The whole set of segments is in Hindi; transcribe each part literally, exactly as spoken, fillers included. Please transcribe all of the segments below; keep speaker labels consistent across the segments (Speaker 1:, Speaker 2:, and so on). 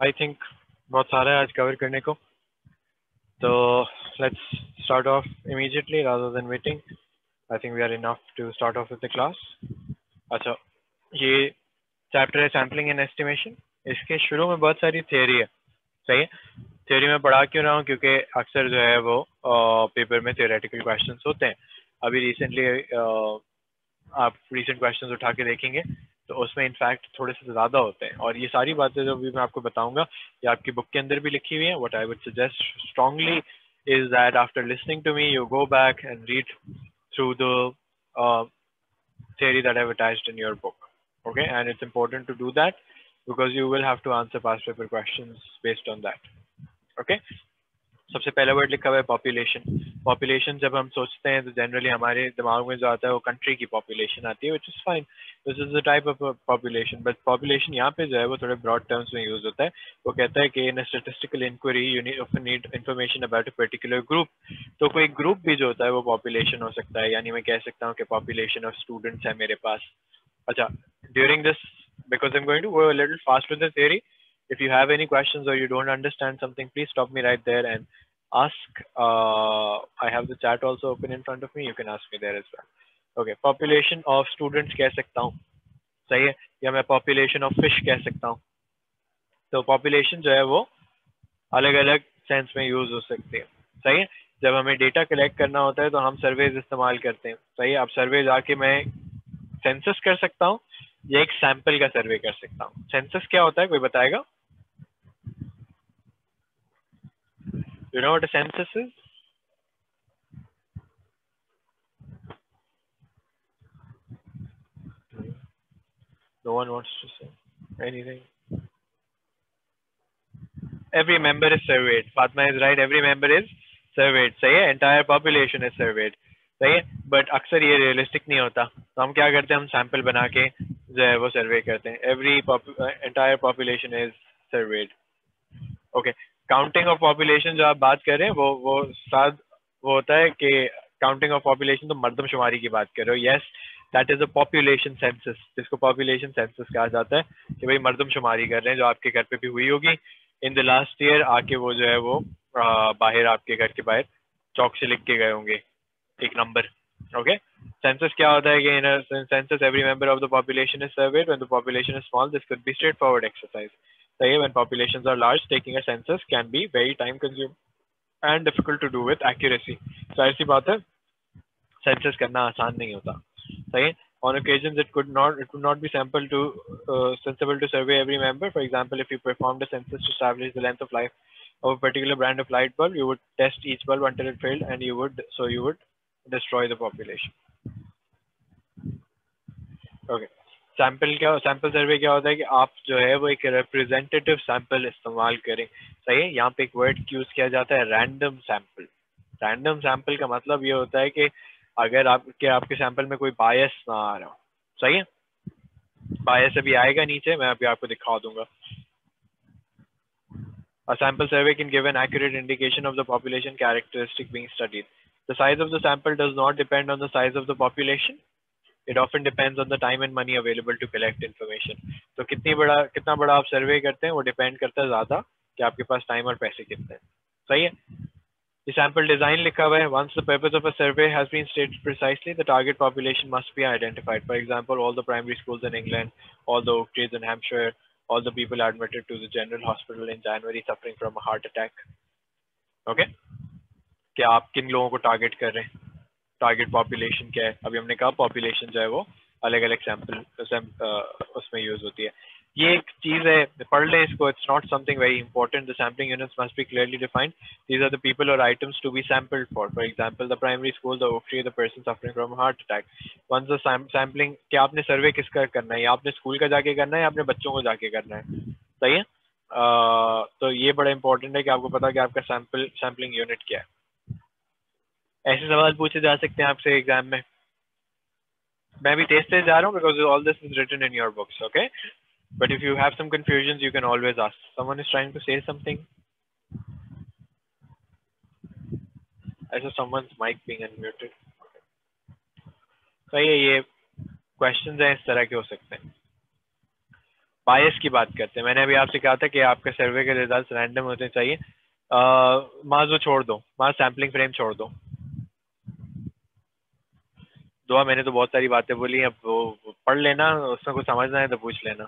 Speaker 1: आई थिंक बहुत सारा है आज कवर करने को, तो let's start off immediately rather than waiting. I think we are enough to start off with the class. अच्छा, ये चैप्टर है सैम्पलिंग एंड एस्टिमेशन. इसके शुरू में बहुत सारी थियरी है. सही है. थियरी में पढ़ा क्यों रहा हूँ, क्योंकि अक्सर जो है वो पेपर में थियोरेटिकल क्वेश्चंस होते हैं. अभी रिसेंटली आप रिसेंट क्वेश्चंस उठा के देखेंगे तो उसमें इनफैक्ट थोड़े से ज़्यादा होते हैं. और ये सारी बातें जो भी मैं आपको बताऊंगा ये आपकी बुक के अंदर भी लिखी हुई हैं. What I would suggest strongly is that after listening to me you go back and read through the theory that I've attached in your book. Okay, and it's important to do that because you will have to answer past paper questions based on that. Okay, सबसे पहला वर्ड लिखा हुआ है पॉपुलेशन. पॉपुलेशन जब हम सोचते हैं तो जनरली हमारे दिमाग में जो आता है वो कंट्री की पॉपुलेशन आती है, which is fine. This is the type of population. But population यहाँ पे जो है वो थोड़े ब्रॉड टर्म्स में यूज होता है. वो कहता है कि in statistical inquiry you need information about a particular group. तो कोई ग्रुप भी जो होता है वो पॉपुलेशन हो सकता है. यानी मैं कह सकता हूँ कि पॉपुलेशन ऑफ स्टूडेंट्स है मेरे पास. अच्छा, during this because I am going to go a little fast with the theory. If you have any questions or you don't understand something, please stop me right there and ask. Uh, I have the chat also open in front of me. You can ask me there as well. Okay, population of students कह सकता हूँ. सही है. या मैं population of fish कह सकता हूँ. तो population जो है वो अलग अलग सेंस में यूज हो सकती है. सही है. जब हमें डेटा कलेक्ट करना होता है तो हम सर्वेज इस्तेमाल करते हैं. सही है. अब सर्वे जाके मैं सेंसस कर सकता हूँ या एक सैंपल का सर्वे कर सकता हूँ. सेंसस क्या होता है, कोई बताएगा? You know what a census is? No one wants to say anything. Every member is surveyed. Fatma is right. Every member is surveyed. सही है. Entire population is surveyed. सही है. But अक्सर ये realistic नहीं होता. तो हम क्या करते हैं, हम सैंपल बना के जो है वो सर्वे करते हैं. Every pop entire population is surveyed. Okay. Counting of population जो आप बात कर रहे हैं वो वो साथ वो होता है कि काउंटिंग ऑफ पॉपुलेशन तो मर्दमशुमारी की बात कर रहे हो. Yes, that is a population census, जिसको पॉपुलेशन सेंसस कहा जाता है कि भाई मर्दमशुमारी कर रहे हैं, जो आपके घर पे भी हुई होगी इन द लास्ट ईयर. आके वो जो है वो आ, बाहर आपके घर के बाहर चौक से लिख के गए होंगे एक नंबर. ओके. सेंसस क्या होता है कि in a census every member of the population is surveyed. When the population is small this could be straightforward exercise. Say when populations are large, taking a census can be very time consuming and difficult to do with accuracy. So ऐसी बात है, census करना आसान नहीं होता. सही है. On occasions, it could not it would not be simple to uh, sensible to survey every member. For example, if you performed a census to establish the length of life of a particular brand of light bulb, you would test each bulb until it failed, and you would so you would destroy the population. Okay. Sample क्या सैंपल सर्वे क्या होता है कि आप जो है वो एक रिप्रेजेंटेटिव सैंपल इस्तेमाल करें. सही है. यहाँ पे एक वर्ड यूज किया जाता है रैंडम सैंपल. रैंडम सैंपल का मतलब ये होता है कि अगर आपके आपके सैंपल में कोई बायस ना आ रहा हो. सही है. बायस अभी आएगा नीचे, मैं अभी आपको दिखा दूंगा. A sample survey can give an accurate indication of the population characteristic being studied. The size of the sample does not depend on the size of the population. It often depends on the time and money available to collect information. तो कितनी बड़ा कितना बड़ा आप सर्वे करते हैं वो डिपेंड करता है ज़्यादा कि आपके पास टाइम और पैसे कितने हैं. सही है. ये सैंपल डिज़ाइन लिखा हुआ है. Once the purpose of a survey has been stated precisely, the target population must be identified. For example, all the primary schools in England, all the oak trees in Hampshire, all the people admitted to the general hospital in January suffering from a heart attack. Okay? कि आप किन लोगों को टारगेट कर रहे हैं, टारगेट पॉपुलेशन क्या है. अभी हमने कहा पॉपुलेशन जो है वो अलग अलग सैंपल उसमें यूज होती है. ये एक चीज है, पढ़ लें इसको. It's not something very important. The sampling units must be clearly defined. These are the people or items to be sampled for. For example the primary school, the oak tree, the person suffering from heart attack. Once the sampling, क्या आपने सर्वे किसका करना है, या आपने स्कूल का जाके करना है या अपने बच्चों को जाके करना है. सही है. uh, तो ये बड़ा इंपॉर्टेंट है कि आपको पता कि आपका सैम्पल सैम्पलिंग यूनिट क्या है. ऐसे सवाल पूछे जा सकते हैं आपसे एग्जाम में. मैं भी तेज तेज जा रहा हूँ because all this is written in your books, okay? But if you have some confusions, you can always ask. Someone is trying to say something. I saw someone's mic being unmuted. सही है. ये questions हैं इस तरह के हो सकते हैं. बायस की बात करते हैं। मैंने अभी आपसे कहा था कि आपके सर्वे के रिजल्ट रैंडम होने चाहिए। माज वो छोड़ दो, माज सैम्पलिंग फ्रेम छोड़ दो। दुआ मैंने तो बहुत सारी बातें बोली, अब वो पढ़ लेना, उसमें कुछ समझना है तो पूछ लेना।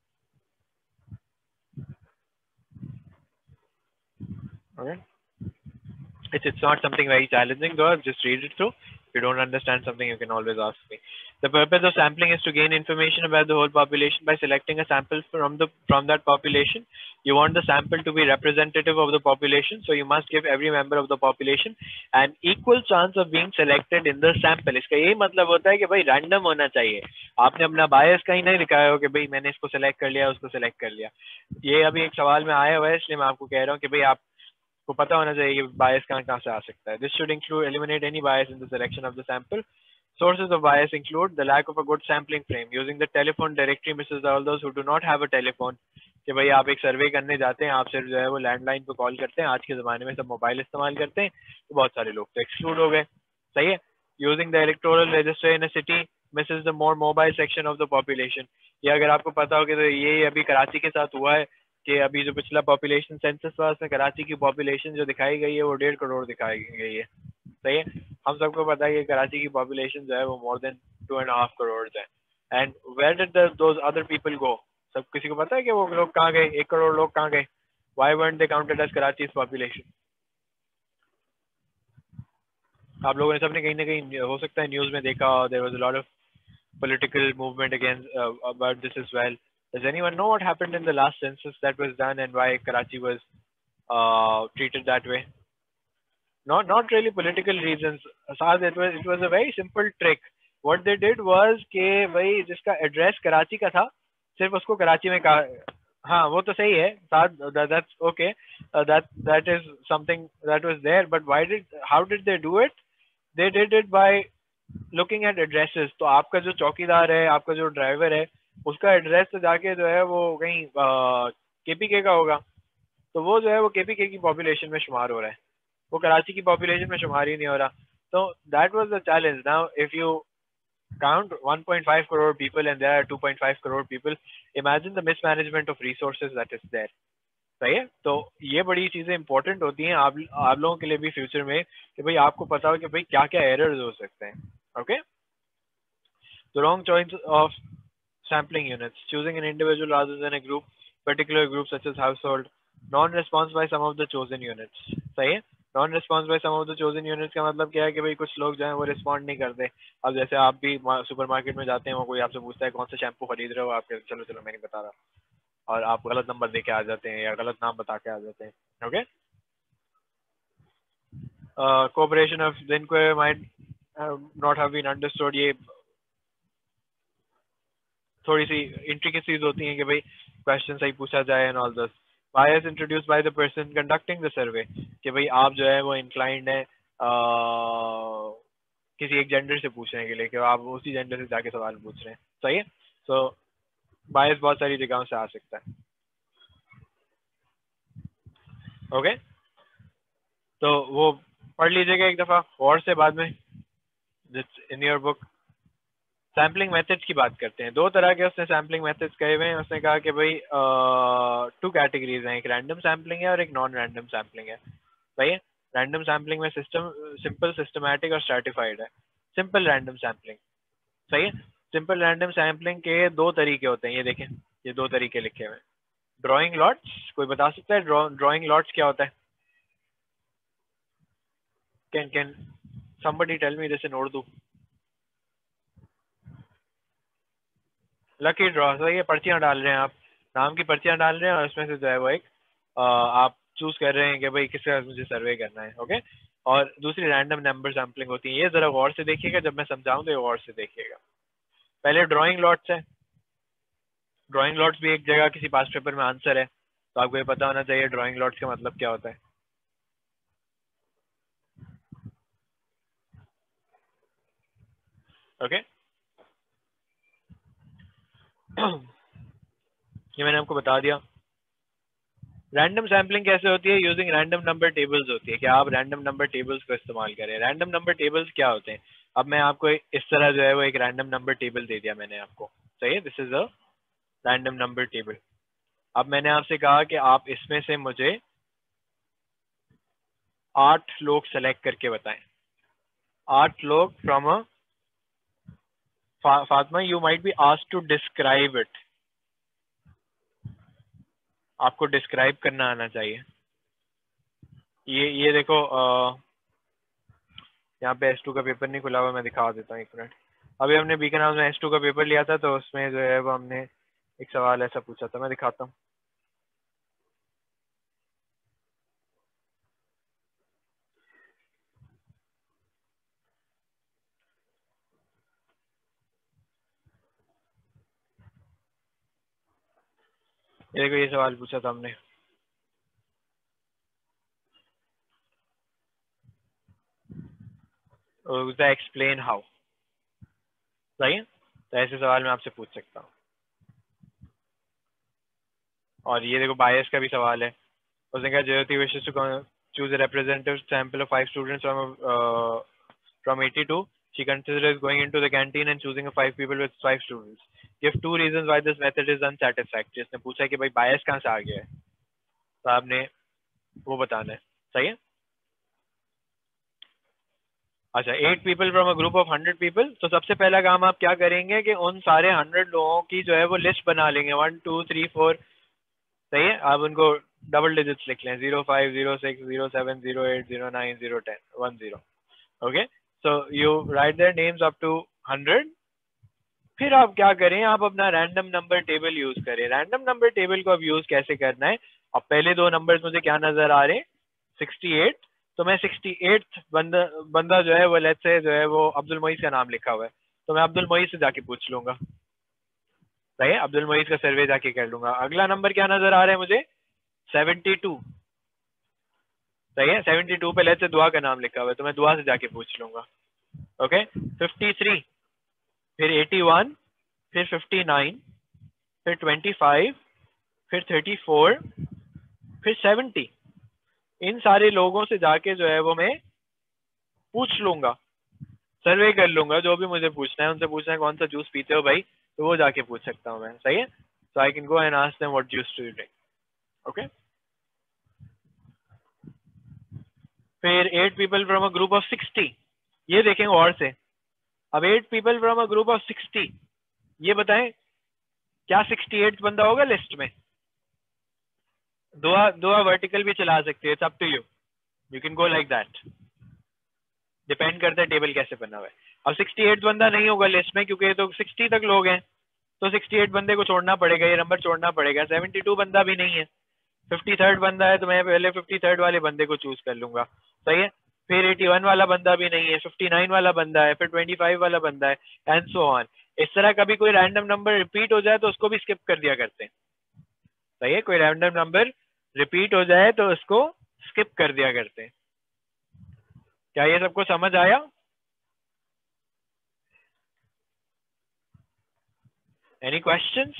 Speaker 1: Okay? It's, it's not something very challenging though, just read it through. If you don't understand something, you can always ask me. The purpose of sampling is to gain information about the whole population by selecting a sample from the from that population. You want the sample to be representative of the population, so you must give every member of the population an equal chance of being selected in the sample. इसका यही मतलब होता है कि भाई रैंडम होना चाहिए। आपने अपना बायस कहीं नहीं दिखाया हो कि भाई मैंने इसको सेलेक्ट कर लिया, उसको सेलेक्ट कर लिया। ये अभी एक सवाल में आया हुआ है, इसलिए मैं आपको कह रहा हूँ कि भाई आप को पता होना चाहिए कि बायस कहाँ कहाँ से आ सकता है। This should include eliminate any bias in the selection of the sample. Sources of bias include the lack of a good sampling frame, using the telephone directory misses all those who do not have a telephone। कि भाई आप एक सर्वे करने जाते हैं, आप सिर्फ जो है वो लैंडलाइन पे कॉल करते हैं, आज के ज़माने में सब मोबाइल इस्तेमाल करते हैं, तो बहुत सारे लोग तो एक्सक्लूड हो गए। सही है। Using the electoral register in a city misses the more mobile section of the population. ये अगर आपको पता हो कि तो ये अभी कराची के साथ हुआ है कि अभी जो पिछला पॉपुलेशन सेंसस हुआ उसमें कराची की पॉपुलेशन जो दिखाई गई है वो डेढ़ करोड़ दिखाई गई है। सही है। हम सबको पता है कि कराची की पॉपुलेशन जो है वो more than two and half crore है। And where did those other people go? सब किसी को पता है कि वो लोग कहाँ गए? एक करोड़ लोग कहाँ गए? Why weren't they counted as Karachi's population? आप लोगों ने सबने कहीं ना कहीं हो सकता है न्यूज में देखा, there was a lot of political movement against uh, about this as well. Does anyone know what happened in the last census that was done and why Karachi was uh, treated that way? Not not really political reasons. Saad, it was it was a very simple trick. What they did was कि भाई जिसका एड्रेस कराची का था सिर्फ उसको कराची में कहा। हाँ वो तो सही है साद, that's okay, uh, that that is something that was there, but why did how did they do it? They did it by looking at addresses। तो आपका जो चौकीदार है, आपका जो ड्राइवर है, उसका एड्रेस तो जाके जो है वो कहीं केपीके का होगा, तो वो जो है वो केपीके की पॉपुलेशन में शुमार हो रहा है, वो कराची की पॉपुलेशन में शुमार ही नहीं हो रहा। तो that was the challenge. Now if you count one point five crore people and there are two point five crore people, imagine the mismanagement of resources that is there। सही है। तो ये बड़ी चीजें इंपॉर्टेंट होती हैं आप आप लोगों के लिए भी फ्यूचर में कि भाई आपको पता हो कि भाई क्या क्या एरर्स हो सकते हैं। Okay. The wrong choice of sampling units, choosing an individual rather than a group, particular group such as household, non-response by some of the chosen units। सही है। Non response by some of the chosen units का मतलब क्या है कि भाई कुछ लोग जो है वो रिस्पॉन्ड नहीं करते। अब जैसे आप भी सुपरमार्केट में जाते हैं, वो कोई आपसे पूछता है कौन सा शैम्पू खरीद रहे हो, आप कहते चलो चलो मैं नहीं बता रहा, और आप गलत नंबर दे के आ जाते हैं या गलत नाम बता के आ जाते हैं। Okay. Cooperation of the inquiry might not have been understood. ये थोड़ी सी इंट्रिकेसीज होती हैं कि भाई क्वेश्चन सही पूछा जाए and all this. Bias introduced by the person conducting the survey, कि भाई आप जो है वो इंक्लाइंड है uh, किसी एक जेंडर से पूछने के लिए कि आप उसी जेंडर से जाके सवाल पूछ रहे हैं। सही है। सो बायस बहुत सारी जगहों से आ सकता है। Okay okay? तो वो पढ़ लीजिएगा एक दफा और से बाद में in your book. Sampling methods की बात करते हैं। दो तरह के उसने सैम्पलिंग मेथड्स कहे हुए हैं। उसने कहा कि भाई टू कैटेगरीज हैं, एक रैंडम सैम्पलिंग है और एक नॉन रैंडम सैम्पलिंग है। सही है। रैंडम सैम्पलिंग में सिस्टम सिंपल, सिस्टमैटिक और स्ट्रैटिफाइड है। Simple random sampling. सही है। सिंपल रैंडम सैम्पलिंग के दो तरीके होते हैं, ये देखें ये दो तरीके लिखे हुए हैं। ड्राइंग लॉट्स, कोई बता सकता है ड्राइंग लॉट्स क्या होता है? Can can somebody tell me this in Urdu? Lucky draw. तो ये पर्चियां डाल रहे हैं, आप नाम की पर्चियां डाल रहे हैं और उसमें से जो है वो एक आ, आप चूज कर रहे हैं कि भाई किसका मुझे सर्वे करना है। ओके। और दूसरी रैंडम नंबर सैम्पलिंग होती है। ये जरा गौर से देखिएगा, जब मैं समझाऊं तो गौर से देखिएगा। पहले ड्राइंग लॉट्स है। ड्राइंग लॉट्स भी एक जगह किसी पास पेपर में आंसर है, तो आपको ये पता होना चाहिए ड्राइंग लॉट्स का मतलब क्या होता है। ओके। ये मैंने आपको बता दिया। रैंडम सैम्पलिंग कैसे होती है? यूजिंग रैंडम नंबर टेबल्स होती है कि आप रैंडम नंबर टेबल्स को इस्तेमाल करें। रैंडम नंबर टेबल्स क्या होते हैं? अब मैं आपको इस तरह जो है वो एक रैंडम नंबर टेबल दे दिया मैंने आपको। सही है। This is a random number table. अब मैंने आपसे कहा कि आप इसमें से मुझे आठ लोग सेलेक्ट करके बताएं, आठ लोग from a Fatima, you might be asked to describe it, आपको डिस्क्राइब करना आना चाहिए। ये ये देखो आ, यहाँ पे एस टू का पेपर नहीं खुला हुआ, मैं दिखा देता हूँ एक मिनट। अभी हमने बीकन हाउस में एस टू का पेपर लिया था, तो उसमें जो है वो हमने एक सवाल ऐसा पूछा था, मैं दिखाता हूँ। ये देखो, ये सवाल पूछा था हमने, एक्सप्लेन हाउ, सही है। तो ऐसे सवाल मैं आपसे पूछ सकता हूँ। और ये देखो बायस का भी सवाल है, उसने कहा ज्योति विशेष to choose a representative sample of five students from uh, from eighty-two. She considers going into the canteen and choosing a five people with five students. Give two reasons why this method is unsatisfactory. इसने पूछा कि भाई बायस कहाँ से आ गया है, तो आपने वो बताना है, सही है। अच्छा, eight people from a group of hundred people, तो सबसे पहला काम आप क्या करेंगे कि उन सारे हंड्रेड लोगों की जो है वो लिस्ट बना लेंगे, वन टू थ्री फोर, सही है। आप उनको डबल डिजिट्स लिख लें, zero five zero six zero seven zero eight zero nine zero ten one zero, okay. So you write their names up to hundred. फिर आप क्या करें, आप अपना रैंडम नंबर टेबल यूज करें। रैंडम नंबर टेबल को अब यूज कैसे करना है, अब पहले दो नंबर्स मुझे क्या नजर आ रहे हैं, सिक्सटी एट, तो मैं सिक्सटी एट बंदा बंदा जो है वो लेट्स से जो है वो अब्दुल मोइस का नाम लिखा हुआ है, तो मैं अब्दुल मोइस से जाके पूछ लूंगा, सही है। अब्दुल मोइस का सर्वे जाके कर लूंगा। अगला नंबर क्या नजर आ रहा है मुझे, सेवेंटी टू, सही है। सेवेंटी टू पे लेट्स से दुआ का नाम लिखा हुआ है, तो मैं दुआ से जाके पूछ लूंगा, ओके। फिफ्टी थ्री, फिर एटी वन, फिर फिफ्टी नाइन, फिर ट्वेंटी फाइव, फिर थर्टी फोर, फिर सेवेंटी। इन सारे लोगों से जाके जो है वो मैं पूछ लूंगा, सर्वे कर लूंगा, जो भी मुझे पूछना है उनसे पूछना है कौन सा जूस पीते हो भाई, तो वो जाके पूछ सकता हूँ मैं, सही है। So I can go and ask them what juice do you drink, okay. फिर eight people from a group of sixty, ये देखेंगे और से। अब eight people from a group of sixty, ये बताएं क्या सिक्सटी एट बंदा होगा लिस्ट में। दुआ दुआ वर्टिकल भी चला सकते हैं, it's up to you, you can go like that, depend करता है टेबल कैसे बना हुआ है। अब सिक्सटी एट बंदा नहीं होगा लिस्ट में, क्योंकि तो सिक्सटी तक लोग हैं, तो सिक्सटी एट बंदे को छोड़ना पड़ेगा, ये नंबर छोड़ना पड़ेगा। सेवेंटी टू बंदा भी नहीं है, फिफ्टी थर्ड बंदा है, तो मैं पहले फिफ्टी थर्ड वाले बंदे को चूज कर लूंगा, सही है। फिर एटी वन वाला बंदा भी नहीं है, फिफ्टी नाइन वाला बंदा है, फिर ट्वेंटी फाइव वाला बंदा है, एंड सो ऑन। इस तरह कभी कोई रैंडम नंबर रिपीट हो जाए तो उसको भी स्किप कर दिया करते हैं, सही है। कोई रैंडम नंबर रिपीट हो जाए तो उसको स्किप कर दिया करते हैं। क्या ये सबको समझ आया? Any questions?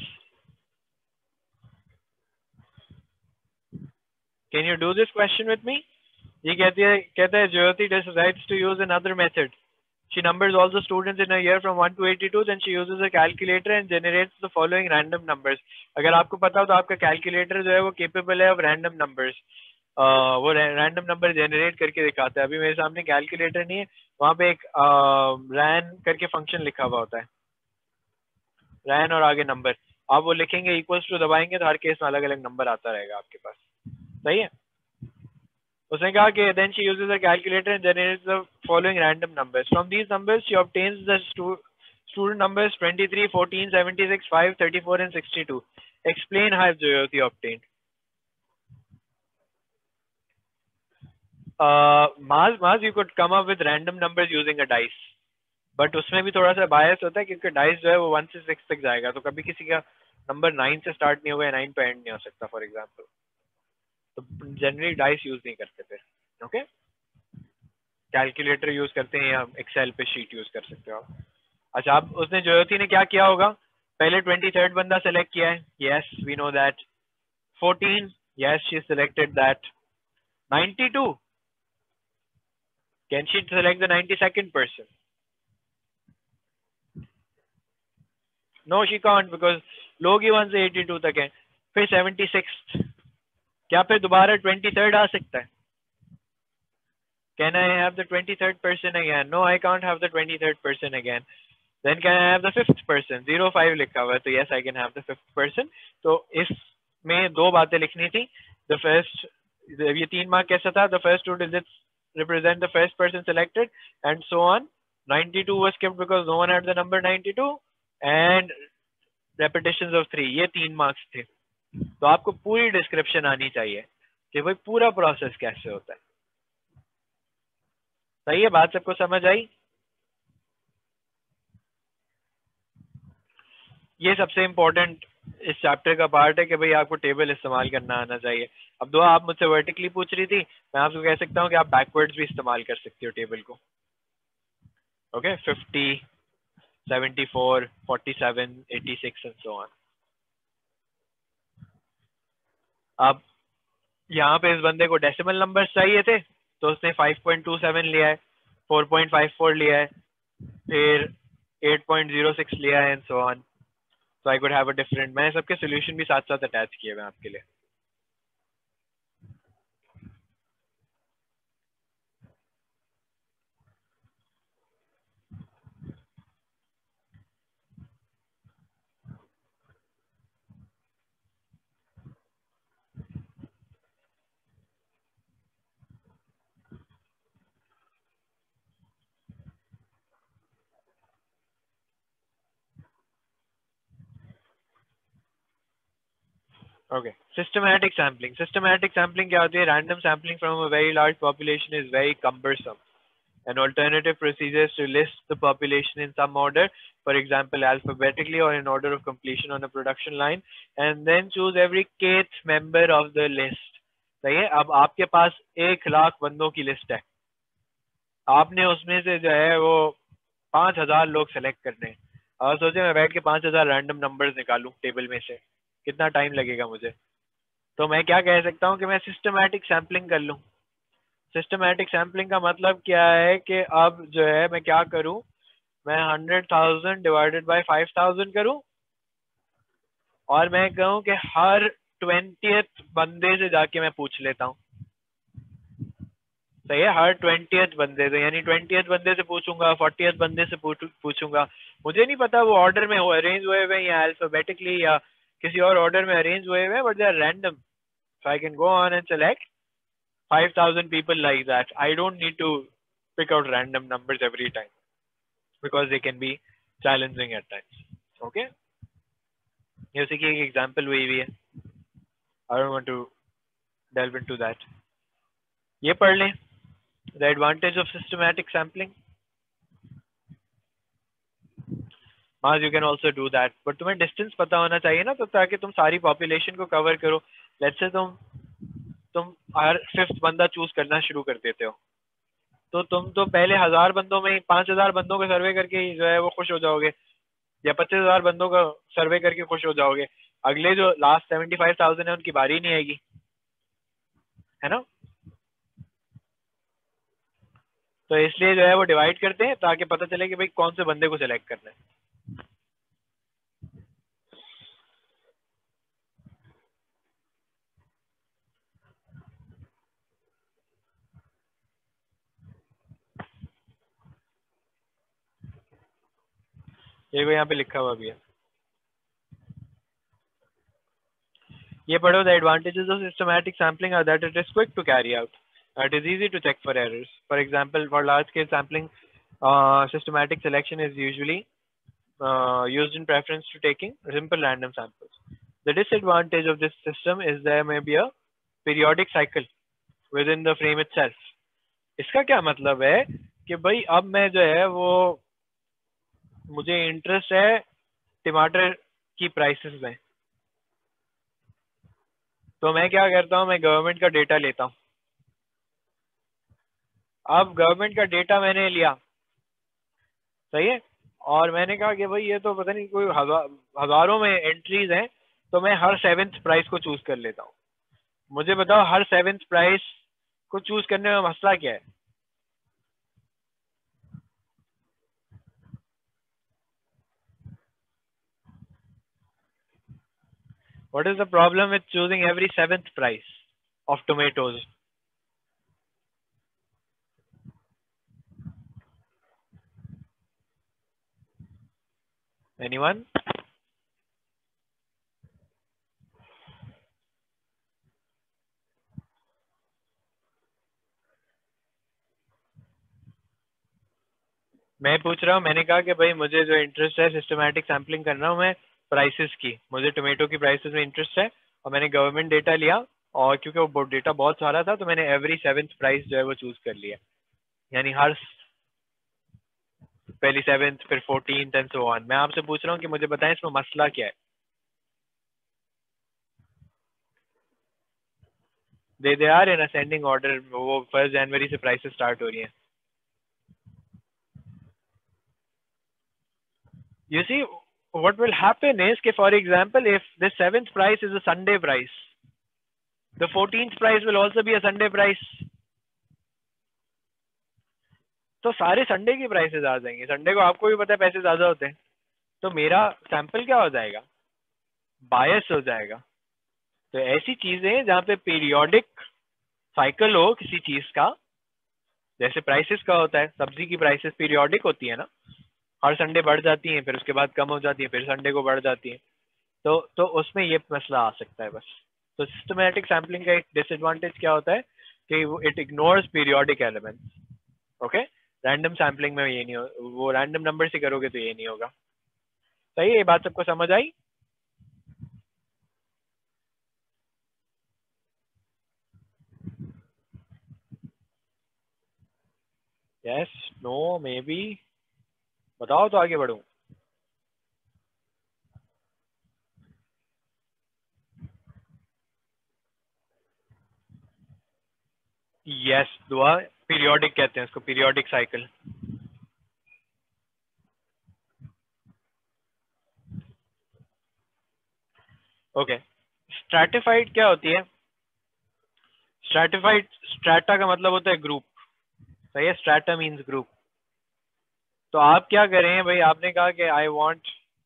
Speaker 1: Can you do this question with me? ये कहती है, कहता है ज्योति decides to use another method. She numbers all the students in a year from one to eighty-two, then she uses a calculator and generates the following random numbers. अगर आपको पता हो तो आपका कैलकुलेटर जो है वो केपेबल है ऑफ रैंडम नंबर्स, वो रैंडम नंबर जनरेट करके दिखाता है। अभी मेरे सामने कैलकुलेटर नहीं है, वहाँ पे एक रैन करके फंक्शन लिखा हुआ होता है, रैन और आगे नंबर, आप वो लिखेंगे इक्वल्स टू दबाएंगे तो हर केस में अलग अलग नंबर आता रहेगा आपके पास, सही है। उसने कहा कि then she uses a calculator and generates the following random numbers. From these numbers she obtains the stu student numbers twenty-three, fourteen, seventy-six, five, thirty-four and sixty-two. Explain how Jyoti obtained. Uh, Maz, Maz, you could come up with random numbers using a dice. But उसमें भी थोड़ा सा bias होता है, क्योंकि डाइस जो है वो वन से सिक्स तक जाएगा, तो कभी किसी का नंबर नाइन से स्टार्ट नहीं होगा, नाइन पे एंड नहीं हो सकता फॉर एग्जांपल, तो जनरली डाइस यूज नहीं करते फिर, ओके। कैलकुलेटर यूज करते हैं या एक्सेल पे शीट यूज कर सकते हो आप। अच्छा, अब उसने ज्योति ने क्या किया होगा, पहले ट्वेंटी थर्ड बंदा सेलेक्ट किया है, yes we know that. Fourteen, yes she selected that. Ninety two, can she select the ninety second person? No she can't, because लोग ही वन से एटी टू तक हैं, फिर सेवेंटी सिक्स, क्या फिर दोबारा ट्वेंटी थर्ड आ सकता है? Can I have the twenty-third person again? No, I can't have the twenty-third person again. Then can I have the fifth person? zero five लिखा हुआ है, तो yes, I can have the fifth person. तो इसमें दो बातें लिखनी थी. The first, ये तीन मार्क कैसा था? The first two digits represent the first person selected, and so on. ninety-two was skipped because no one had the number ninety-two, and repetitions of three. ये तीन मार्क्स थे. तो आपको पूरी डिस्क्रिप्शन आनी चाहिए कि भाई पूरा प्रोसेस कैसे होता है. सही है, बात सबको समझ आई? ये सबसे इम्पोर्टेंट इस चैप्टर का पार्ट है कि भाई आपको टेबल इस्तेमाल करना आना चाहिए. अब दो आप मुझसे वर्टिकली पूछ रही थी, मैं आपको कह सकता हूँ कि आप बैकवर्ड्स भी इस्तेमाल कर सकती हो टेबल को. Okay, fifty, seventy four, forty seven, eighty six and so on. अब यहाँ पे इस बंदे को डेसिमल नंबर्स चाहिए थे, तो उसने फाइव पॉइंट टू सेवन लिया है, फोर पॉइंट फाइव फोर लिया है, फिर एट पॉइंट ज़ीरो सिक्स लिया है and so on. So I could have a different, मैंने सबके solution भी साथ साथ attach किए हुए आपके लिए. Okay, systematic sampling. Systematic sampling क्या होती है? Random sampling from a very large population is very cumbersome. An alternative procedure is to list the population in some order, for example alphabetically or in order of completion on a production line, and then choose every kth member of the list. सही है. अब आपके पास एक लाख बंदों की लिस्ट है, आपने उसमें से जो है वो पांच हजार लोग सेलेक्ट करने हैं. और सोचे मैं बैठ के पांच हजार रैंडम नंबर्स निकालूं टेबल में से, कितना टाइम लगेगा मुझे? तो मैं क्या कह सकता हूँ कि मैं सिस्टमैटिक सैम्पलिंग कर लूँ. सिस्टमैटिक सैम्पलिंग का मतलब क्या है कि अब जो है मैं क्या करूँ, मैं hundred thousand divided by five thousand करूँ, और मैं कहूँ कि हर ट्वेंटियथ बंदे से जाके मैं पूछ लेता हूँ. सही है, हर ट्वेंटियथ बंदे से, यानी ट्वेंटियथ बंदे से पूछूंगा, फोर्टियथ बंदे से पूछूंगा. मुझे नहीं पता वो ऑर्डर में अरेंज हुए हुए या अल्फाबेटिकली या किसी और ऑर्डर में अरेंज हुए हुए, but they are random. So I can go on and select five thousand people like that. I don't need to pick out random numbers every time because they can be challenging at times. Okay, ये उसी की एक एग्जाम्पल हुई हुई है. I don't want to delve into that. ये पढ़ लें, the advantage of systematic sampling. हाँ, you can also do that, but तुम्हें distance पता होना चाहिए ना, तो ताकि तुम सारी population को cover करो. Let's say तुम तुम हर फिफ्थ बंदा चूज करना शुरू कर देते हो, तो तुम तो पहले हजार बंदों में पांच हजार बंदों का सर्वे करके जो है वो खुश हो जाओगे, या पच्चीस हजार बंदों का सर्वे करके खुश हो जाओगे. अगले जो लास्ट सेवेंटी फाइव थाउजेंड है उनकी बारी नहीं आएगी, है ना. तो इसलिए जो है वो डिवाइड करते हैं ताकि पता चले कि भाई कौन से बंदे को सिलेक्ट करना है. ये को यहाँ पे लिखा हुआ भी है, ये पढ़ो. The advantages of systematic sampling are that it is quick to carry out. It is easy to check for errors. For example, for large-scale sampling, uh, systematic selection is usually uh, used in preference to taking simple random samples. The disadvantage of this system is there may be a periodic cycle within the frame itself. इसका क्या मतलब है कि भाई अब मैं जो है वो मुझे इंटरेस्ट है टमाटर की प्राइसेस में, तो मैं क्या करता हूँ, मैं गवर्नमेंट का डेटा लेता हूँ. अब गवर्नमेंट का डेटा मैंने लिया, सही है, और मैंने कहा कि भाई ये तो पता नहीं कोई हजार हजारों में एंट्रीज हैं, तो मैं हर सेवेंथ प्राइस को चूज कर लेता हूँ. मुझे बताओ हर सेवेंथ प्राइस को चूज करने में मसला क्या है? What is the problem with choosing every seventh price of tomatoes? Anyone? मैं पूछ रहा हूँ, मैंने कहा कि भाई मुझे जो इंटरेस्ट है सिस्टमैटिक सैम्पलिंग कर रहा हूँ मैं प्राइसेस की, मुझे टोमेटो की प्राइसेस में इंटरेस्ट है और मैंने गवर्नमेंट डेटा लिया और क्योंकि वो डेटा बहुत सारा था तो मैंने एवरी सेवेंथ प्राइस जो है वो चूज कर लिया, यानी हर पहली सेवेंथ फिर फोर्टीन एंड सो ऑन। मैं आपसे पूछ रहा हूँ कि मुझे बताएं इसमें मसला क्या है। They they are in ascending order, वो फर्स्ट जनवरी से प्राइसेस स्टार्ट हो रही हैं। You see, what will happen is, कि for example, if the seventh price is a Sunday price, the fourteenth price will also be a Sunday price. तो सारे संडे की प्राइसेस आ जाएंगे। संडे को आपको भी पता है पैसे ज्यादा होते हैं, तो मेरा सैंपल क्या हो जाएगा, बायस हो जाएगा। तो ऐसी चीजें जहाँ पे पीरियोडिक साइकिल हो किसी चीज का, जैसे प्राइसेस का होता है, सब्जी की प्राइसेस पीरियोडिक होती है ना, हर संडे बढ़ जाती हैं फिर उसके बाद कम हो जाती है, फिर संडे को बढ़ जाती है, तो तो उसमें ये मसला आ सकता है बस। तो सिस्टमैटिक सैम्पलिंग का एक डिसएडवांटेज क्या होता है कि वो it ignores periodic elements. Okay, random sampling में ये नहीं हो, वो रैंडम नंबर से करोगे तो ये नहीं होगा। सही है, ये बात सबको समझ आई? यस, नो, मे बी, बताओ तो आगे बढ़ूं। यस, दुआ पीरियोडिक कहते हैं उसको, पीरियोडिक साइकिल। ओके, स्ट्रैटिफाइड क्या होती है? स्ट्रैटिफाइड, स्ट्रैटा का मतलब होता है ग्रुप। सही है, स्ट्रैटा मीन्स ग्रुप। तो आप क्या करें भाई, आपने कहा कि I want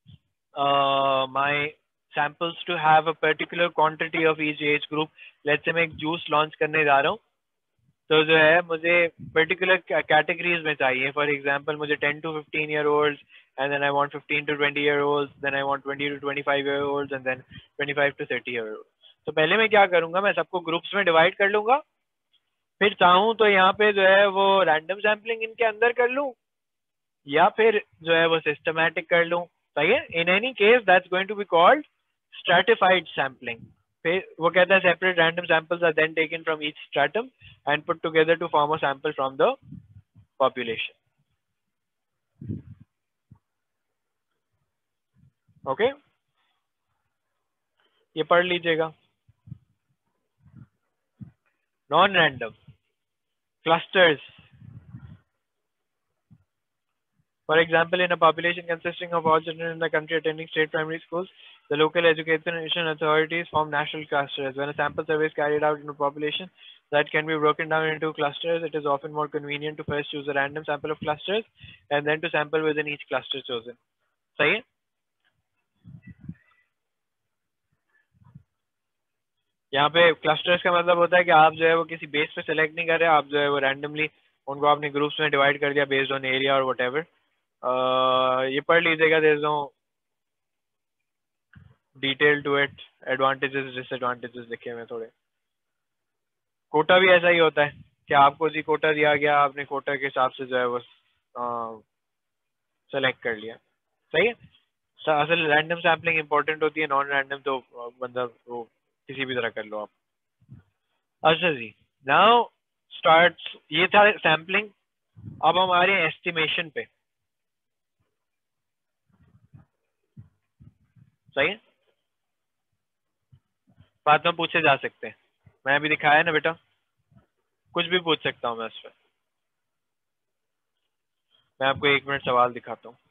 Speaker 1: my samples to have a particular quantity of each age group. Let's say मैं एक जूस लॉन्च करने जा रहा हूँ, तो जो है मुझे पर्टिकुलर कैटेगरीज में चाहिए। फॉर एग्जांपल मुझे ten to fifteen year old, and then I want fifteen to twenty year old, then I want twenty to twenty five year old, and then twenty five to thirty year old. तो पहले मैं क्या करूंगा, मैं सबको ग्रुप्स में डिवाइड कर लूंगा, फिर चाहूँ तो यहाँ पे जो है वो रैंडम सैम्पलिंग इनके अंदर कर लूँ, या फिर जो है वो सिस्टमैटिक कर लूँ। सही है, in any case that's going to be called stratified sampling. फिर वो कहता है separate random samples are then taken from each stratum and put together to form a sample from the population. Okay, ये पढ़ लीजिएगा। Non random clusters. For example, in a population consisting of all children in the country attending state primary schools, the local education authorities form national clusters. When a sample survey is carried out in a population that can be broken down into clusters, it is often more convenient to first choose a random sample of clusters and then to sample within each cluster chosen. सही है? यहाँ पे क्लस्टर्स का मतलब होता है कि आप जो है वो किसी बेस पे सेलेक्ट नहीं कर रहे, आप जो है वो रैंडमली उनको आपने ग्रुप्स में डिवाइड कर दिया बेस्ड ऑन एरिया और व्हाटएवर। ये पढ़ लीजिएगा, there is no detail to it, advantages disadvantages लिखे हुए थोड़े। कोटा भी ऐसा ही होता है कि आपको जी कोटा दिया गया, आपने कोटा के हिसाब से जो है वो सेलेक्ट कर लिया। सही है, असल रैंडम सैम्पलिंग इंपॉर्टेंट होती है, नॉन रैंडम तो मतलब वो किसी भी तरह कर लो आप। अच्छा जी, नाउ स्टार्ट, ये था सैम्पलिंग। अब हमारे एस्टिमेशन पे। सही है, बात में पूछे जा सकते हैं, मैं अभी दिखाया ना बेटा, कुछ भी पूछ सकता हूँ मैं उस पर। मैं आपको एक मिनट सवाल दिखाता हूँ।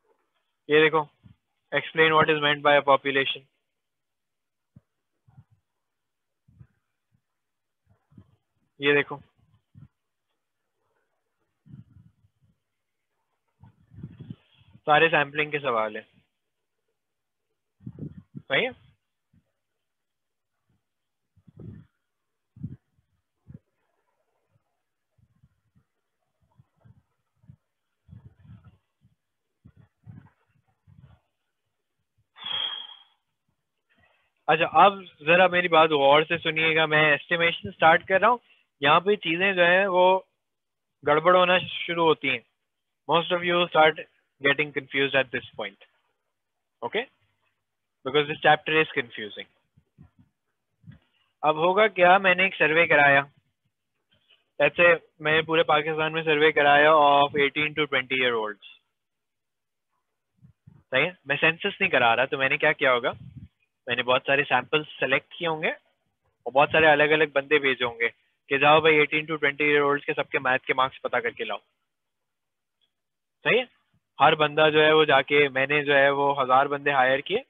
Speaker 1: ये देखो, explain what is meant by a population. ये देखो, सारे सैम्पलिंग के सवाल है, सही है। अच्छा, अब जरा मेरी बात गौर से सुनिएगा, मैं एस्टिमेशन स्टार्ट कर रहा हूँ, यहाँ पे चीजें जो है वो गड़बड़ होना शुरू होती हैं। Most of you start getting confused at this point, okay, because this chapter is confusing. अब होगा क्या, मैंने एक सर्वे कराया, ऐसे मैंने पूरे पाकिस्तान में सर्वे कराया of eighteen to twenty year olds, सही है। मैं सेंसस नहीं करा रहा, तो मैंने क्या किया होगा, मैंने बहुत सारे सैंपल्स सेलेक्ट किए होंगे और बहुत सारे अलग अलग बंदे भेजे होंगे कि जाओ भाई eighteen to twenty year old के सबके मैथ के मार्क्स पता करके लाओ, सही है। हर बंदा जो है वो जाके, मैंने जो है वो हजार बंदे हायर किए,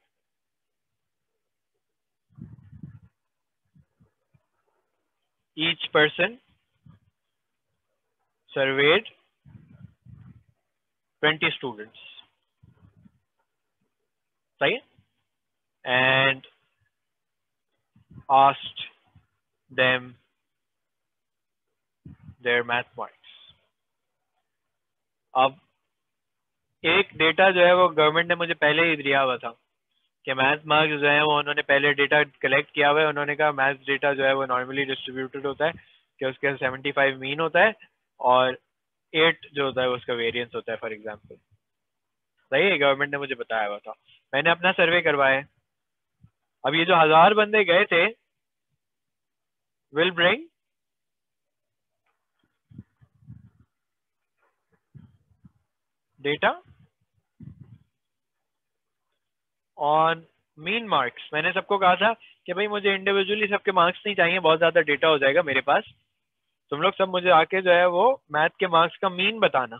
Speaker 1: each person surveyed twenty students, सही है, and asked them their math marks. अब एक डेटा जो है वो गवर्नमेंट ने मुझे पहले ही दिया हुआ था कि मैथ मार्क्स जो है वो उन्होंने पहले डेटा कलेक्ट किया हुआ है। उन्होंने कहा मैथ डेटा जो है वो नॉर्मली डिस्ट्रीब्यूटेड होता है कि उसके सेवेंटी फाइव मीन होता है और एट जो होता है उसका वेरिएंस होता है, फॉर एग्जांपल, सही है। गवर्नमेंट ने मुझे बताया हुआ था, मैंने अपना सर्वे करवाया। अब ये जो हजार बंदे गए थे will bring data on mean marks. मैंने सबको कहा था कि भाई मुझे इंडिविजुअली सबके मार्क्स नहीं चाहिए, बहुत ज्यादा डेटा हो जाएगा मेरे पास, तुम लोग सब मुझे आके जो है वो मैथ के मार्क्स का मीन बताना,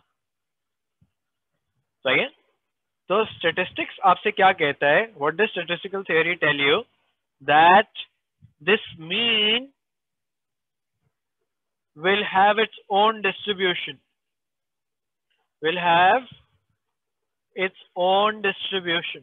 Speaker 1: सही है। तो स्टेटिस्टिक्स आपसे क्या कहता है, what does statistical theory tell you, that this mean will have its own distribution, will have its own distribution,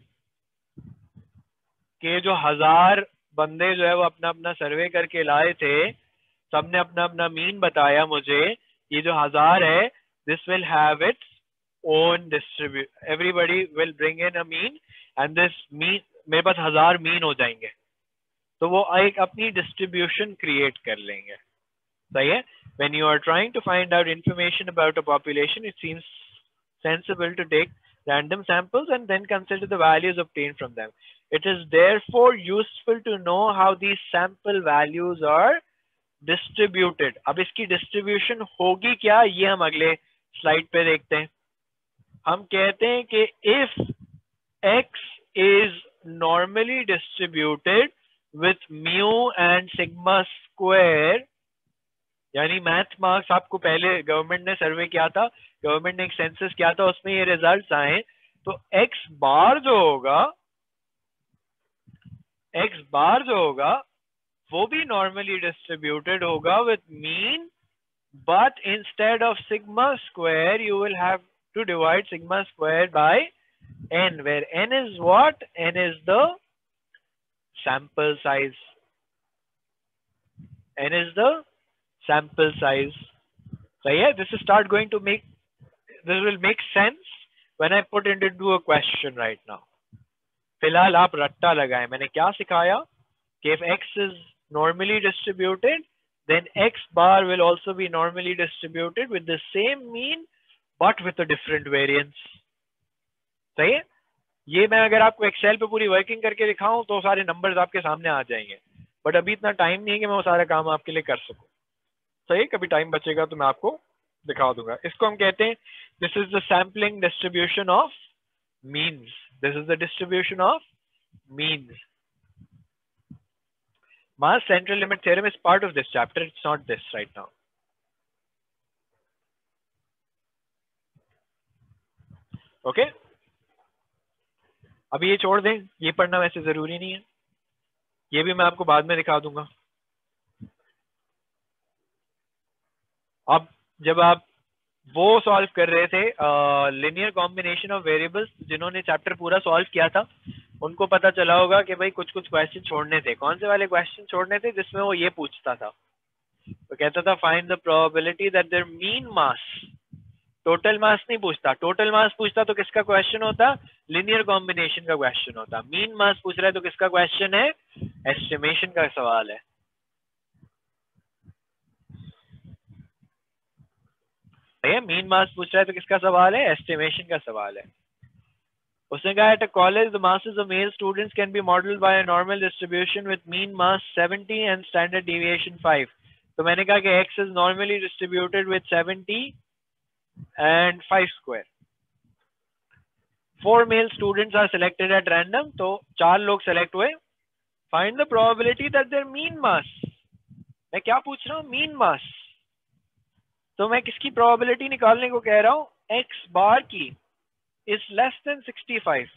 Speaker 1: कि जो हजार बंदे जो है वो अपना अपना सर्वे करके लाए थे, सबने अपना अपना मीन बताया मुझे, ये जो हजार है this will have its own distribute, everybody will bring in a mean and this mean, मेरे पास हजार मीन हो जाएंगे, तो वो एक अपनी डिस्ट्रीब्यूशन क्रिएट कर लेंगे, सही है। When you are trying to find out information about a population, it seems sensible to take random samples and then consider the values obtained from them. It is therefore useful to know how these sample values are distributed. अब इसकी distribution होगी क्या, ये हम अगले slide पे देखते हैं। हम कहते हैं कि if x is normally distributed with mu and sigma square, यानी मैथ मार्क्स आपको पहले गवर्नमेंट ने सर्वे किया था, गवर्नमेंट ने एक सेंसस किया था, उसमें ये रिजल्ट्स आए, तो एक्स बार जो होगा, एक्स बार जो होगा वो भी नॉर्मली डिस्ट्रीब्यूटेड होगा with mean, but instead of sigma square you will have to divide sigma square by n, where n is what, n is the sample size, n is the sample size, सही है। This is start going to make, this will make sense when I put it into a question right now. फिलहाल आप रट्टा लगाएं, मैंने क्या सिखाया कि if x is normally distributed then x bar will also be normally distributed with the same mean but with a different variance, सही है। ये मैं अगर आपको एक्सेल पे पूरी वर्किंग करके दिखाऊं तो सारे नंबर्स आपके सामने आ जाएंगे, बट अभी इतना टाइम नहीं है कि मैं वो सारा काम आपके लिए कर सकूं, सही। कभी टाइम बचेगा तो मैं आपको दिखा दूंगा। इसको हम कहते हैं this is the sampling distribution of means, this is the distribution of means. Mass central limit theorem is part of this chapter, it's not this right now, okay. अभी ये छोड़ दें, ये पढ़ना वैसे जरूरी नहीं है, ये भी मैं आपको बाद में दिखा दूंगा। अब जब आप वो सॉल्व कर रहे थे लिनियर कॉम्बिनेशन ऑफ वेरिएबल्स, जिन्होंने चैप्टर पूरा सॉल्व किया था उनको पता चला होगा कि भाई कुछ कुछ क्वेश्चन छोड़ने थे। कौन से वाले क्वेश्चन छोड़ने थे? जिसमें वो ये पूछता था, तो कहता था find the probability that their mean mass, total mass नहीं पूछता। टोटल मास पूछता तो किसका क्वेश्चन होता? लिनियर कॉम्बिनेशन का क्वेश्चन होता। मीन मास पूछ रहा है तो किसका क्वेश्चन है? एस्टिमेशन का सवाल है। मीन मास पूछ रहा है तो किसका सवाल है? एस्टिमेशन का सवाल है। उसने कहा at a college the masses of male students can be modeled by a normal distribution with mean mass seventy and standard deviation five. तो मैंने कहा कि x is normally distributed with seventy and five square. Four male students are selected at random. तो चार लोग सेलेक्ट हुए. Find the probability that their mean mass. मैं क्या पूछ रहा हूँ? mean mass. तो मैं किसकी probability निकालने को कह रहा हूँ? x बार की is less than sixty-five.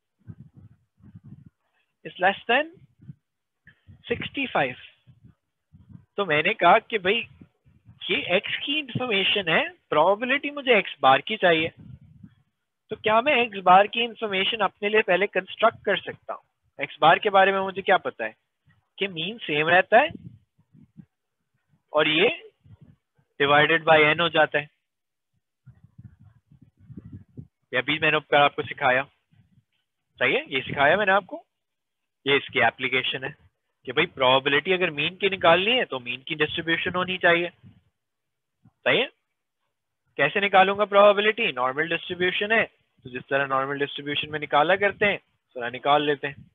Speaker 1: is less than sixty-five. तो मैंने कहा कि भाई ये x की इंफॉर्मेशन है, प्रोबेबिलिटी मुझे x बार की चाहिए, तो क्या मैं x बार की इंफॉर्मेशन अपने लिए पहले कंस्ट्रक्ट कर सकता हूँ? x बार के बारे में मुझे क्या पता है कि मीन सेम रहता है और ये डिवाइडेड बाय n हो जाता है। ये अभी मैंने आपको सिखाया, सही है, ये सिखाया मैंने आपको। ये इसकी एप्लीकेशन है कि भाई प्रोबेबिलिटी अगर मीन की निकालनी है तो मीन की डिस्ट्रीब्यूशन होनी चाहिए, सही है। कैसे निकालूंगा प्रोबेबिलिटी? नॉर्मल डिस्ट्रीब्यूशन है तो जिस तरह नॉर्मल डिस्ट्रीब्यूशन में निकाला करते हैं उस तरह निकाल लेते हैं।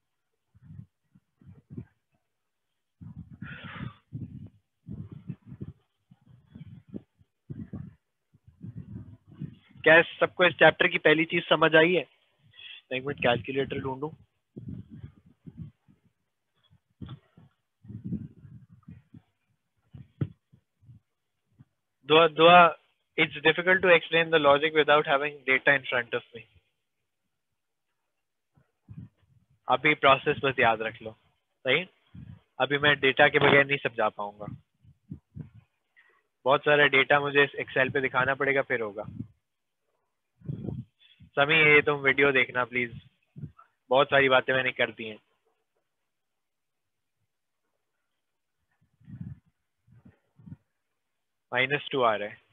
Speaker 1: क्या सबको इस चैप्टर की पहली चीज समझ आई है? एक मिनट कैलकुलेटर ढूंढूं। दुआ दुआ it's difficult to explain the logic without having data in front of me. अभी प्रोसेस बस याद रख लो, सही। अभी मैं डेटा के बगैर नहीं समझा पाऊंगा, बहुत सारा डेटा मुझे एक्सेल पे दिखाना पड़ेगा फिर होगा। समी ये तुम वीडियो देखना प्लीज, बहुत सारी बातें मैंने कर दी हैं। माइनस टू आ रहा है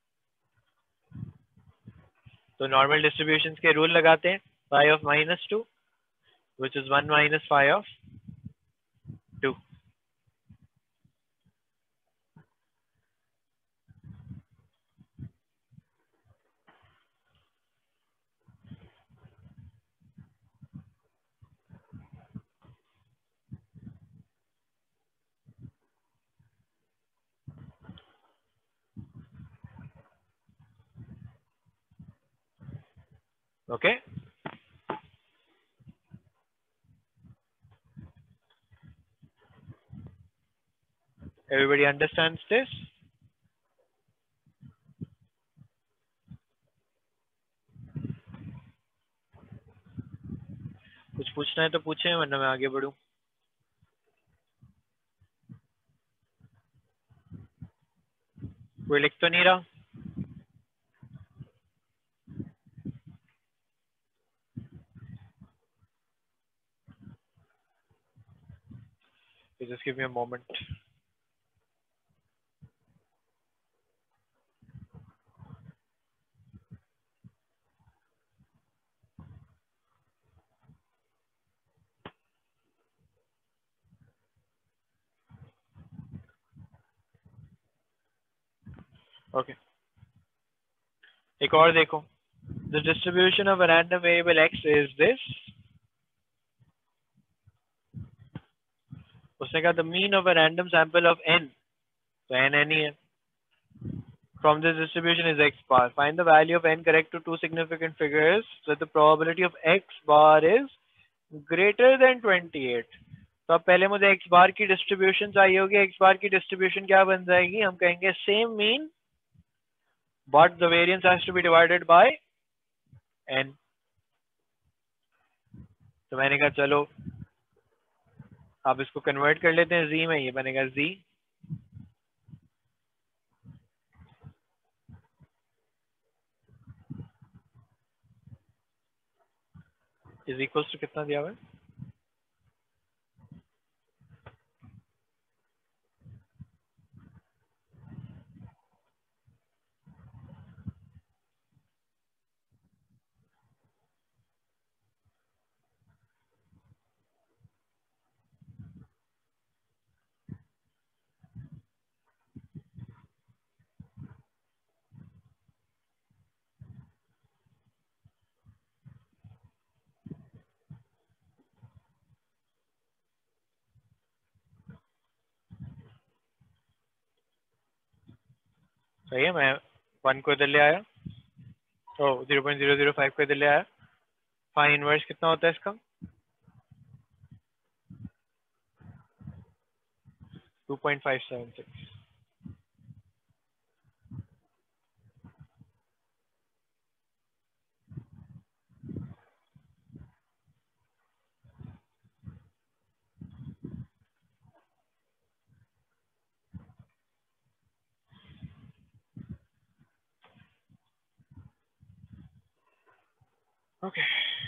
Speaker 1: तो नॉर्मल डिस्ट्रीब्यूशंस के रूल लगाते हैं। Five of minus two which is one minus five of two. Okay, everybody understands this? कुछ पूछना है तो पूछें वरना मैं आगे बढ़ूं। कोई लिख तो नहीं रहा? Just give me a moment. Okay, एक और देखो। The distribution of a random variable x is this. उसने कहा the mean of a random sample of n, तो n n ही है। From this distribution is x bar. Find the value of n correct to two significant figures so that the probability of x bar is greater than twenty-eight. तो अब पहले मुझे x बार की डिस्ट्रीब्यूशन चाहिए होगी। x बार की डिस्ट्रीब्यूशन क्या बन जाएगी? हम कहेंगे same mean but the variance has to be divided by n. तो मैंने कहा चलो अब इसको कन्वर्ट कर लेते हैं z में, ये बनेगा z इज इक्वल्स टू कितना दिया हुआ है? सही है, मैं वन को इधर ले आया, तो zero point zero zero five को इधर ले आया। फाइन इनवर्स कितना होता है इसका? Two point five seven six. Okay,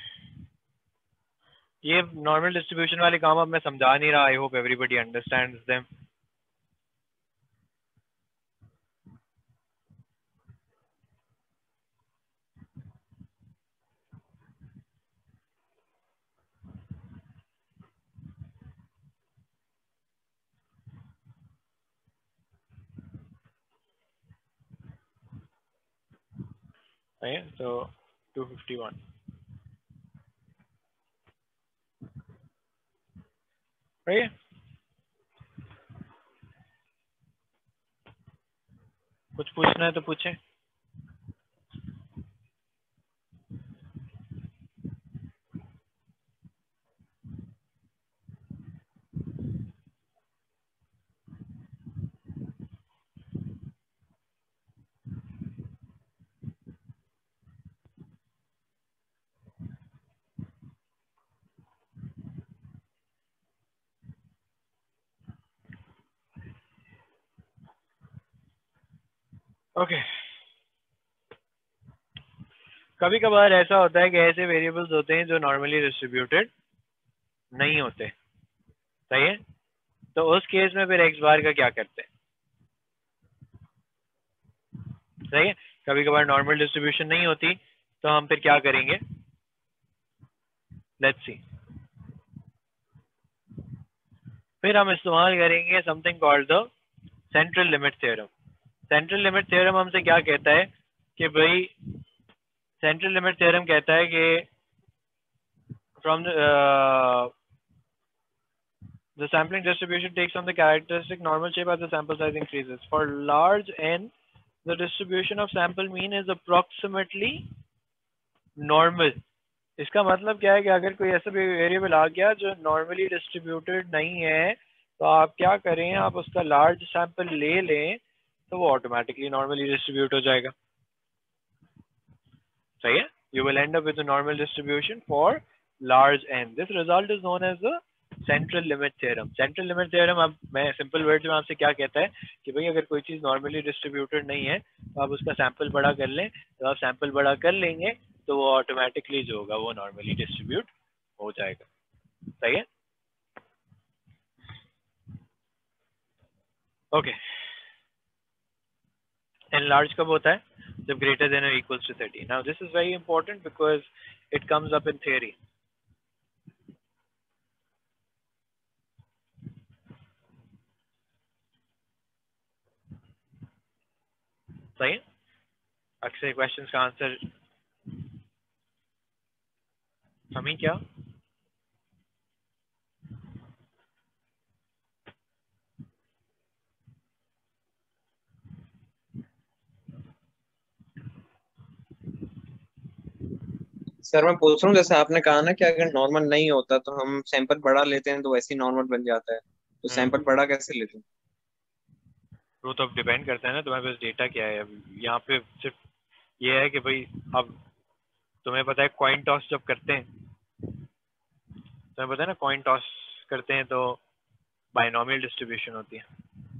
Speaker 1: ये नॉर्मल डिस्ट्रीब्यूशन वाले काम अब मैं समझा नहीं रहा, I hope everybody understands them. सही है, तो टू फिफ्टी वन। सही है, कुछ पूछना है तो पूछें। ओके, कभी कभार ऐसा होता है कि ऐसे वेरिएबल्स होते हैं जो नॉर्मली डिस्ट्रीब्यूटेड नहीं होते। सही है, तो उस केस में फिर एक्स बार का क्या करते हैं? सही है, कभी कभार नॉर्मल डिस्ट्रीब्यूशन नहीं होती तो हम फिर क्या करेंगे? लेट्स सी, फिर हम इस्तेमाल करेंगे something called the central limit theorem. Central limit theorem हमसे क्या कहता है कि भाई, सेंट्रल लिमिट थ्योरम कहता है कि from the sampling distribution takes on the characteristic normal shape as the sample size increases. For large n, the distribution of sample mean is approximately normal. इसका मतलब क्या है कि अगर कोई ऐसा भी वेरिएबल आ गया जो नॉर्मली डिस्ट्रीब्यूटेड नहीं है, तो आप क्या करें, आप उसका लार्ज सैंपल ले लें तो वो ऑटोमेटिकली नॉर्मली डिस्ट्रीब्यूट हो जाएगा। सही है, you will end up with a normal distribution for large n. This result is known as the central limit theorem. Central limit theorem, अब मैं सिंपल वर्ड्स में आपसे क्या कहता है कि भाई अगर कोई चीज नॉर्मली डिस्ट्रीब्यूटेड नहीं है तो आप उसका सैंपल बड़ा कर लें, तो आप सैंपल बड़ा कर लेंगे तो वो ऑटोमेटिकली जो होगा वो नॉर्मली डिस्ट्रीब्यूट हो जाएगा। सही है, ओके। एन लार्ज कब होता है? जब ग्रेटर देन और equals to thirty. Now this is very important because it comes up in theory. सही है, अक्सर क्वेश्चंस का आंसर हमें क्या?
Speaker 2: सर मैं पूछ रहा हूँ, जैसे आपने कहा ना कि अगर नॉर्मल नहीं होता तो हम सैंपल बड़ा लेते हैं तो वैसे ही नॉर्मल बन जाता है, तो सैंपल बड़ा कैसे लेते हैं?
Speaker 1: वो तो अब डिपेंड करता है ना तुम्हारे पास डेटा क्या है। अब यहाँ पे सिर्फ ये है कि भाई, अब तुम्हें पता है कॉइन टॉस जब करते हैं, तुम्हें पता है ना, कॉइन टॉस करते हैं तो बाइनोमियल डिस्ट्रीब्यूशन होती है।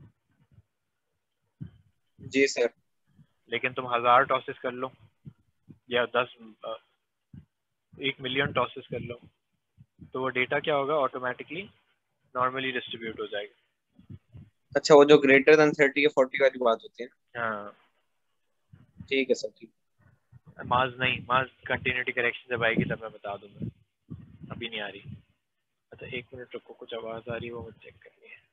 Speaker 2: जी सर।
Speaker 1: लेकिन तुम हजार टॉसेस कर लो या दस, एक मिलियन टॉसेस कर लो तो वो डेटा क्या होगा, ऑटोमेटिकली नॉर्मली डिस्ट्रीब्यूट हो जाएगा।
Speaker 2: अच्छा, वो जो ग्रेटर देन थर्टी या फोर्टी वाली बात होती है।
Speaker 1: हाँ,
Speaker 2: ठीक है सर, ठीक।
Speaker 1: माज नहीं, माज कंटिन्यूटी करेक्शन जब आएगी तब मैं बता दूंगा, अभी नहीं आ रही। अच्छा एक मिनट रुको, कुछ आवाज आ रही है वो मुझे चेक करनी है।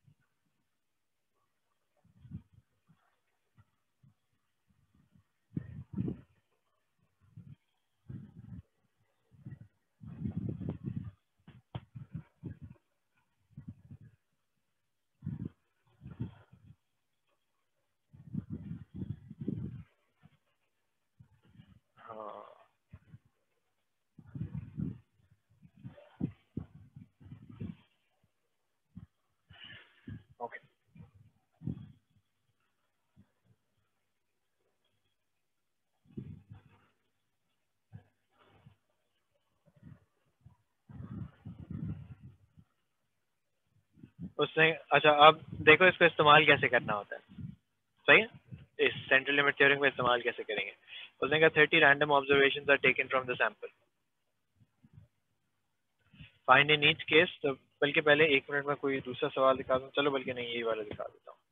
Speaker 1: हाँ ओके, उसने अच्छा अब देखो इसको इस्तेमाल कैसे करना होता है, सही है। इस सेंट्रल लिमिट थ्योरम का इस्तेमाल कैसे करेंगे। उसने कहा thirty random observations are taken from the sample, find in each case. तो बल्कि पहले एक मिनट में कोई दूसरा सवाल दिखा दूं, चलो बल्कि नहीं यही वाला दिखा देता हूँ।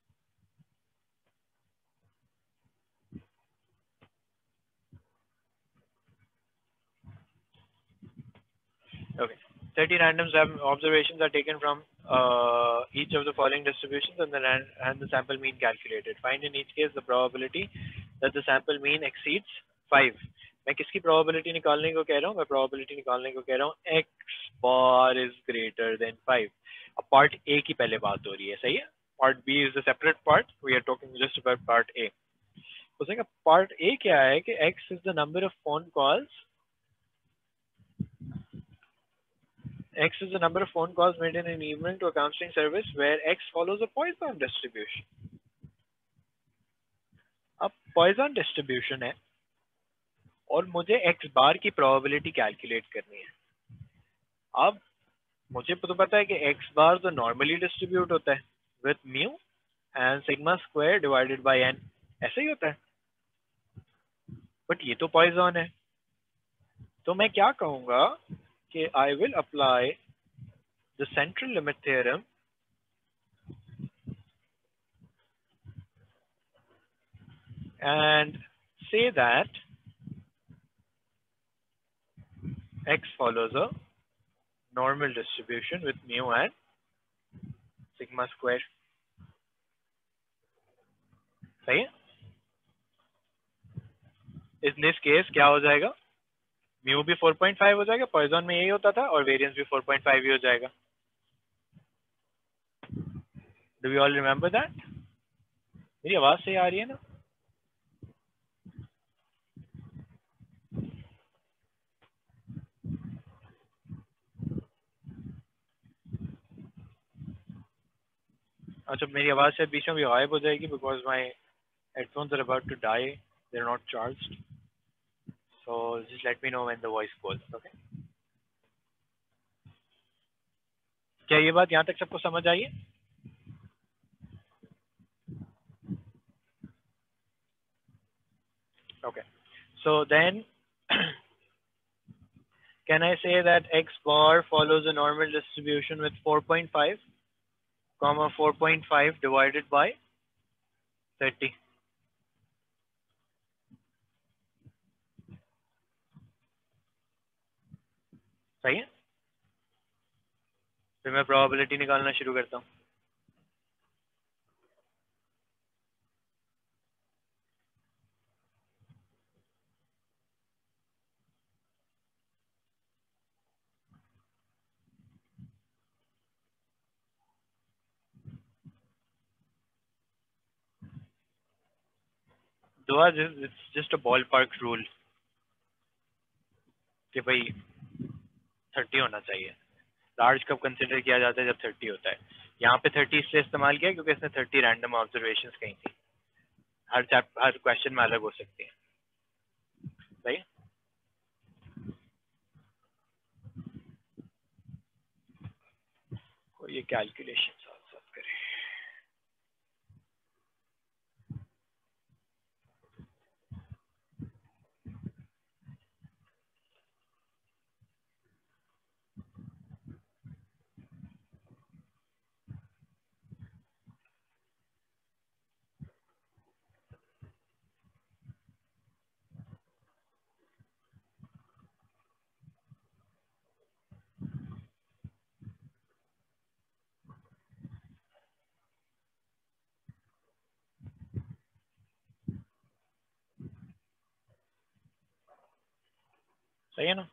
Speaker 1: Okay. thirty random sam- observations are taken from uh, each of the following distributions and the, ran- and the sample mean calculated. Find in each case the probability that the sample mean exceeds five. मैं किसकी probability निकालने को कह रहा हूँ, मैं probability निकालने को कह रहा हूँ x bar is greater than five. अब part A की पहले बात हो रही है, सही है। Part B is a separate part. We are talking just about part A. उसने कहा part A क्या है कि x is the number of phone calls X is the number of phone calls made in an evening to a counseling service where X follows a Poisson distribution. अब Poisson distribution है और मुझे X बार की probability calculate करनी है। अब मुझे तो पता है कि X बार तो normally distribute होता है with mu and sigma square divided by n, ऐसे ही होता है। बट ये तो Poisson है, तो मैं क्या कहूँगा कि I will apply the central limit theorem and say that X follows a normal distribution with mu and sigma square, सही है। इन दिस केस क्या हो जाएगा, म्यू भी फोर पॉइंट फाइव हो जाएगा, पॉइजन में यही होता था, और वेरिएंस भी फोर पॉइंट फाइव ही हो जाएगा। Do you all remember that? मेरी आवाज सही आ रही है ना? अच्छा मेरी आवाज शायद बीच में भी गायब हो जाएगी because my headphones are about to die, they are not charged, so just let me know when the voice goes, okay. क्या ये बात यहाँ तक सबको समझ आई है? Okay, so then can I say that X bar follows a normal distribution with four point five, comma four point five divided by thirty? सही है, फिर मैं प्रोबेबिलिटी निकालना शुरू करता हूँ। दुआ, it's just a ballpark rule कि भाई थर्टी होना चाहिए। लार्ज कब कंसिडर किया जाता है, जब थर्टी होता है। यहाँ पे थर्टी इसलिए इस्तेमाल किया क्योंकि इसने थर्टी रैंडम ऑब्जर्वेशंस कही थी, हर चैप हर क्वेश्चन में अलग हो सकती है, सही। कोई ये कैलकुलेशन साथ साथ करे। सही है ना?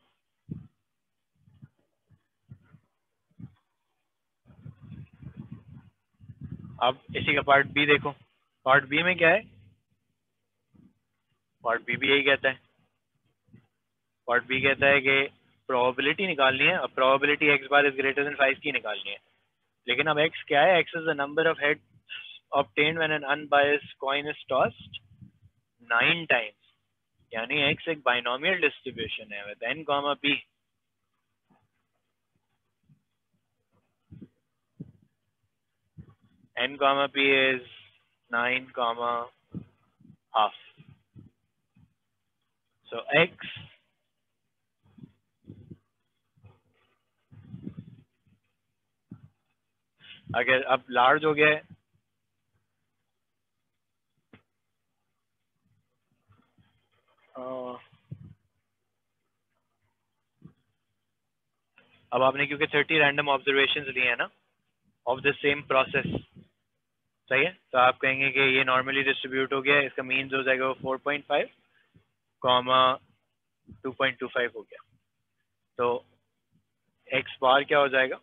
Speaker 1: अब इसी का पार्ट बी देखो। पार्ट बी में क्या है? पार्ट बी भी यही कहता है। पार्ट बी कहता है कि प्रोबेबिलिटी निकालनी है। अब probability x bar is greater than five की निकालनी है, लेकिन अब एक्स क्या है? X is the number of heads obtained when an unbiased coin is tossed nine times, यानी x एक बाइनोमियल डिस्ट्रीब्यूशन है with n, p। n, p is nine, half. So x अगर अब लार्ज हो गया है, अब आपने क्योंकि थर्टी रैंडम ऑब्जर्वेशंस लिए हैं ना ऑफ द सेम प्रोसेस, सही है, तो आप कहेंगे कि ये नॉर्मली डिस्ट्रीब्यूट हो गया, इसका मीन्स हो जाएगा वो four point five comma two point two five हो गया। तो एक्स बार क्या हो जाएगा?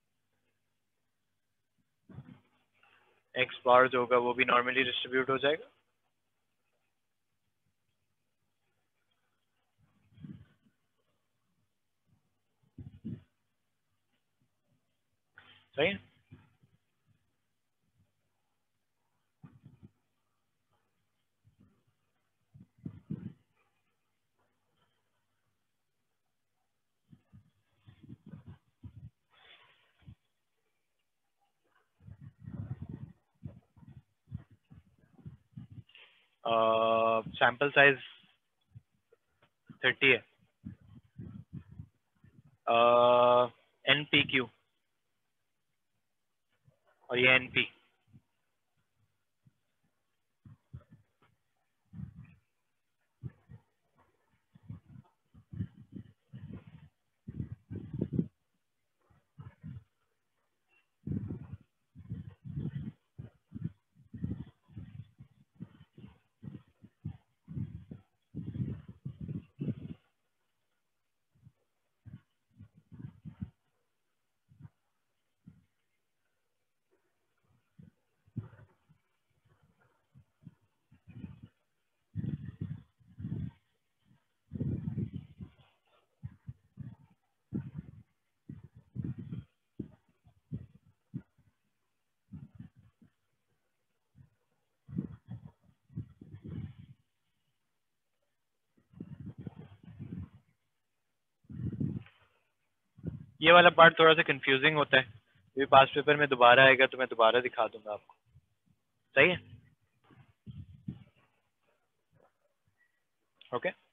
Speaker 1: एक्स बार जो होगा वो भी नॉर्मली डिस्ट्रीब्यूट हो जाएगा। सही है? सैंपल साइज थर्टी है। एन पी क्यू और ये एन पी। ये वाला पार्ट थोड़ा सा कंफ्यूजिंग होता है, ये पास पेपर में दोबारा आएगा तो मैं दोबारा दिखा दूंगा आपको। सही है? Okay okay?